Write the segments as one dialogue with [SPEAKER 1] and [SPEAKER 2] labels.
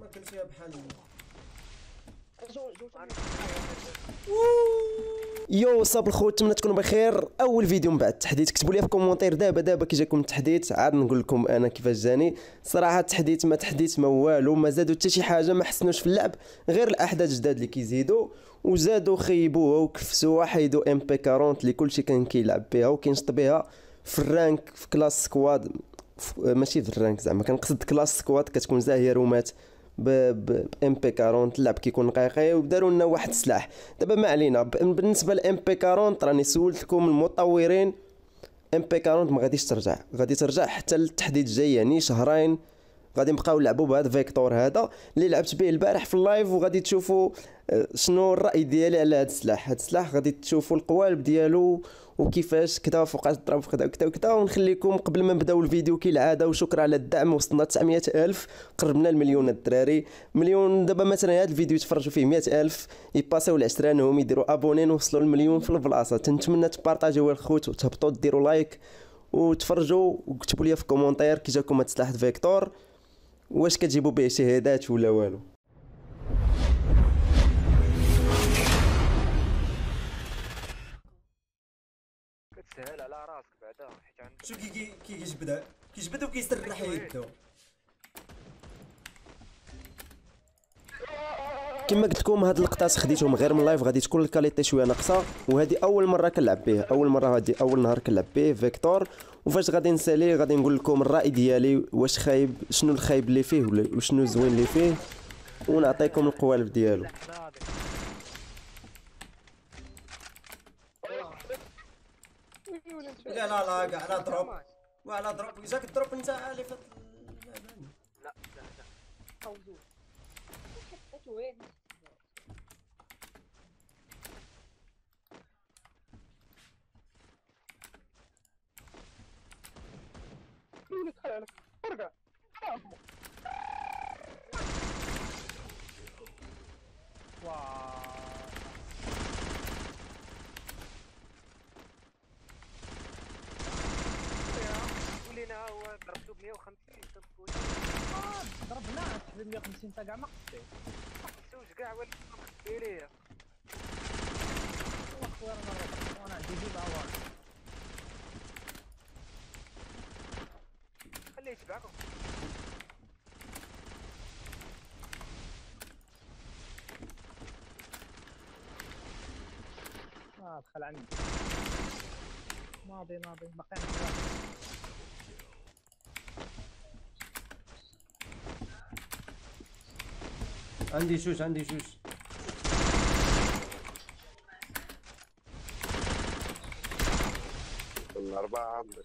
[SPEAKER 1] ما كنت فيها بحال
[SPEAKER 2] يو صاب الخوت، نتمنى تكونوا بخير. اول فيديو من بعد التحديث، كتبوا لي في كومونتير دابا كي جاكم التحديث، عاد نقول لكم انا كيفاش جاني. صراحه التحديث ما والو، ما زادوا حتى شي حاجه، ما حسنوش في اللعب غير الاحداث الجداد اللي كيزيدوا، وزادوا خيبوها وكفسوها، حيدوا ام بي 40 اللي كلشي كان كيلعب بها وكينشط بها في الرانك في كلاس سكواد. ماشي في الرانك زعما، كنقصد كلاس سكواد كتكون زاهيه رومات ب ام بي 40. اللعب كيكون نقيقي، وداروا لنا واحد السلاح. دابا ما علينا. بالنسبه لام بي 40 راني سولتكم المطورين، ام بي 40 ما غاديش ترجع، غادي ترجع حتى التحديث الجاي، يعني شهرين غادي نبقاو نلعبوا بهذا فيكتور هذا اللي لعبت به البارح في اللايف. وغادي تشوفوا شنو الراي ديالي على هذا السلاح. هذا السلاح غادي تشوفوا القوالب ديالو وكيفاش كذا فوقاش ضرب كذا كذا كذا. ونخليكم قبل ما نبداو الفيديو كالعاده، وشكرا على الدعم، وصلنا 900 الف، قربنا المليون الدراري، مليون. دابا مثلا هذا الفيديو يتفرجوا فيه 100 الف، يباسيو العشرانهم، يديروا ابونين، وصلوا المليون في البلاصه. تنتمنى تبارطاجيو الخوت وتهبطوا ديروا لايك وتفرجوا، وكتبوا لي في كومونتير كي جاكم هذا السلاح فيكتور، واش كتجيبوا به شهادات ولا والو.
[SPEAKER 3] كتسهل على راسك بعدا حيت عندك
[SPEAKER 1] شو كيجبد وكيسرح يدو.
[SPEAKER 2] كما قلت لكم هاد اللقطات خديتهم غير من لايف، غادي تكون الكاليتي شويه ناقصه، وهذه اول مره كنلعب به، هادي اول نهار كنلعب به فيكتور. وفاش غادي نسالي غادي نقول لكم الراي ديالي، واش خايب، شنو الخايب اللي فيه وشنو الزوين اللي فيه، ونعطيكم القوالب ديالو.
[SPEAKER 1] لا كاع على ضرب وعلى ضرب. جاك الضرب انت عالي في
[SPEAKER 3] لا
[SPEAKER 4] خوزو حطيت وين
[SPEAKER 3] ارجع ولينا هو ضربتو ب 150 تنقول
[SPEAKER 4] ضربناه ب 150 تا كاع ما قصدي
[SPEAKER 3] سوج كاع ولكن مخبي ليا
[SPEAKER 4] والله خويا انا عندي جيب عوار
[SPEAKER 3] خليه يتبعكم
[SPEAKER 4] دخل عندي ناضي باقي
[SPEAKER 1] عندي شوش
[SPEAKER 3] الأربعة بس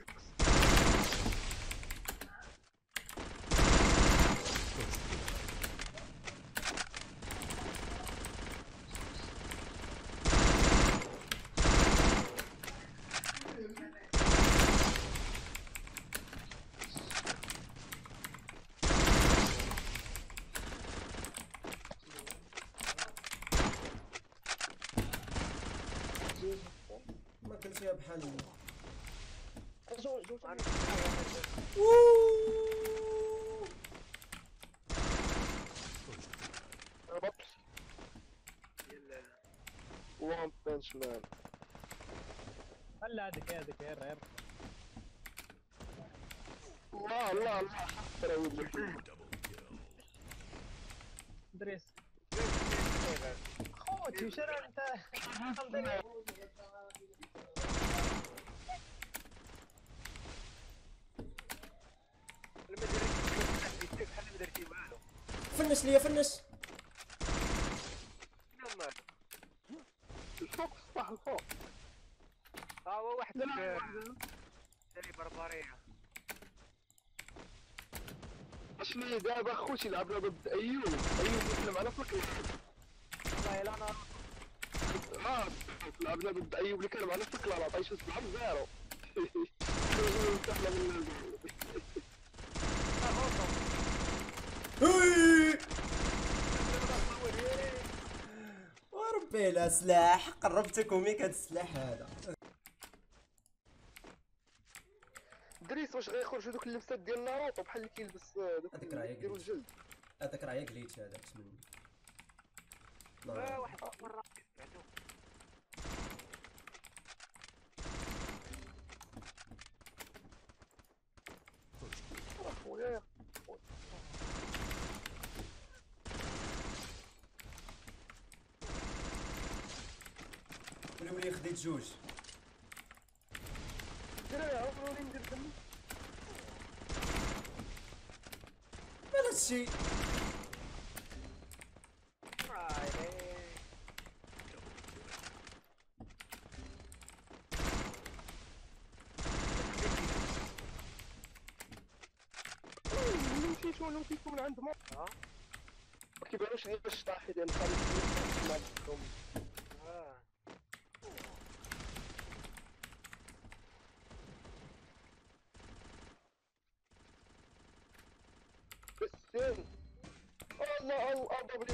[SPEAKER 1] ما كنت فيها بحال
[SPEAKER 3] وان بنش مان
[SPEAKER 4] هلا هذيك غير
[SPEAKER 3] الله
[SPEAKER 4] دريس خوتي وش انا انت
[SPEAKER 1] فنش ليا
[SPEAKER 3] الفوق صح الفوق هو واحد داري بربريه اشني دابا خوتي لعبنا ضد ايوب يسلم على فلك والله الا انا لعبنا ضد ايوب اللي كان على فلك لا عطيش سبعة زيرو
[SPEAKER 1] وربي لا سلاح قربتكم هيك هاد السلاح هذا.
[SPEAKER 3] دريس واش غيخرجوا دوك اللبسات ديال ناروتو بحال اللي كيلبس دوك
[SPEAKER 1] هذيك راه
[SPEAKER 3] اللي كيديروا الجلد
[SPEAKER 1] هذاك راه جليتش هذاك مني.
[SPEAKER 5] واحد مرة بعدو
[SPEAKER 3] خويا
[SPEAKER 1] ولي خديت جوج.
[SPEAKER 3] دراري عاونوني ندير دم.
[SPEAKER 1] مال هادشي؟
[SPEAKER 3] نمشيتو من عند ما كيبانوش غير باش طاحي ديال الخليج. بالسين الله او دبليو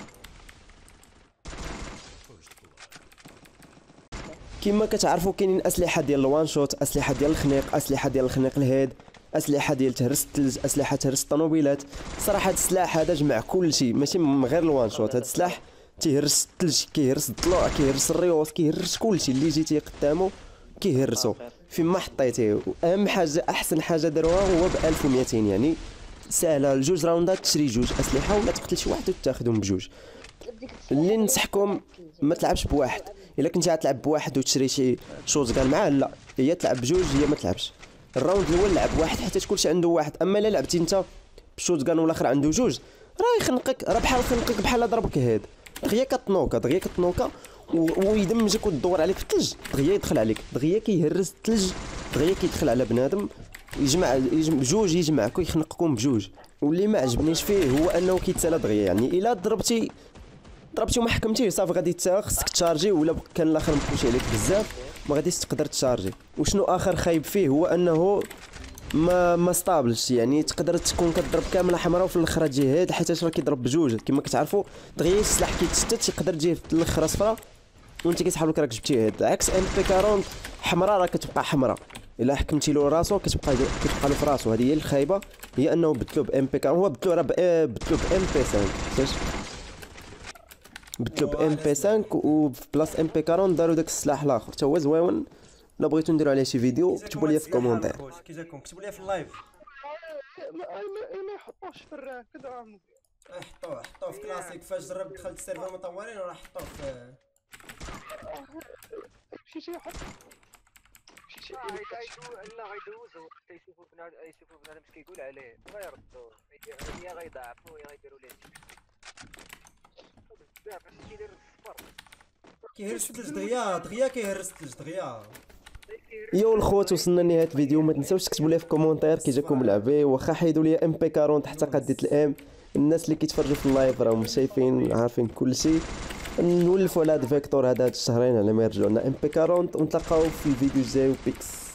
[SPEAKER 2] كما كتعرفوا كاينين اسلحه ديال الوان شوت، اسلحه ديال الخنيق، اسلحه ديال الخنيق الهيد، اسلحه ديال تهرس الثلج، اسلحه تهرس الطوموبيلات. صراحه هذا السلاح هذا جمع كلشي، ماشي غير الوان شوت. هذا السلاح تيهرس الثلج، كيهرس الضلوع، كيهرس الريوس، كيهرس كلشي اللي جيتي قدامه كيهرسو فين ما حطيتيه. واهم حاجه احسن حاجه داروها هو ب 1200، يعني ساهله. جوج راوندات تشري جوج اسلحه ولا تقتل شي واحد وتاخذهم بجوج. اللي ننصحكم ما تلعبش بواحد. الا كنتي غتلعب بواحد وتشري شي شوز كان معاه، لا هي تلعب بجوج، هي ما تلعبش. الراوند الاول لعب واحد حتى كلشي عنده واحد. اما الا لعبتي انت بشوت كان والاخر عنده جوج راه يخنقك، راه بحال خنقك، بحال ضربك هاد دغيا كتنوكا ويدمجك وتدور عليك في الثلج، دغيا يدخل عليك، دغيا كيهرس الثلج، دغيا كيدخل على بنادم، يجمع بجوج، يجمعكم يخنقكم بجوج. واللي ما عجبنيش فيه هو انه كيتسالى دغيا، يعني الا ضربتي وما حكمتيه صافي غادي خصك تشارجي، ولا كان الاخر مبوشي عليك بزاف ما غاديش تقدر تشارجي. وشنو اخر خايب فيه هو انه ما ستابلش، يعني تقدر تكون كضرب كامله حمراء وفي الاخر تجي هاد، حيت راه كيضرب بجوج كما كتعرفوا. دغيا السلاح كيتشتت يقدر تجيه في الاخر صفراء وانت كيسحب لك راك جبتي هاد. عكس ام بي 40 حمراء راه كتبقى حمراء، الا حكمتي له راسو كتبقى له في راسو. هذه هي الخايبه، هي انه بدلو بام بي 40. هو بدلو راه بدلو بام بي 5 حيتاش بدلو بام بي 5 وفي بلاص ام بي 40 داروا داك السلاح الاخر حتى هو زويون. لا بغيتو نديرو عليه شي فيديو كتبوا لي في الكومونتير.
[SPEAKER 1] كي جاكم كتبوا لي في اللايف.
[SPEAKER 3] ما يحطوش في الراك كذا.
[SPEAKER 1] حطوه في كلاسيك. فاش جربت دخلت السيرفر مطورين وراه حطوه في
[SPEAKER 3] شي حط شي
[SPEAKER 5] لا غيدوزو حتى يشوفوا بنادم اش كيقول عليه غيردو، يا غيضعفوا يا غيديروا ليه بزاف. باش كيدير الصفر
[SPEAKER 1] كيهرس الثلج دغيا كيهرس الثلج دغيا.
[SPEAKER 2] يا الخوت وصلنا لنهايه الفيديو. ما تنساوش تكتبوا لي في الكومونتير كي جاكم لعبي، واخا حيدوا لي ام بي 40 حتى قدية الام. الناس اللي كيتفرجوا في اللايف راهم شايفين عارفين كلشي. نولفوا على هذا فيكتور هذا الشهرين على ما يرجعوا لنا ام بي 40، ونتلاقاو في الفيديو الجاي. وبيكس.